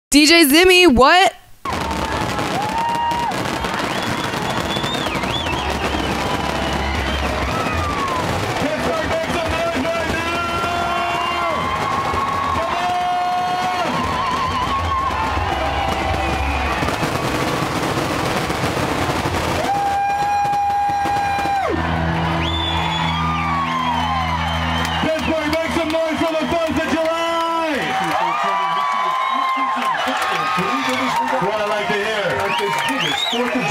DJ Zimmy, what? What I like to hear.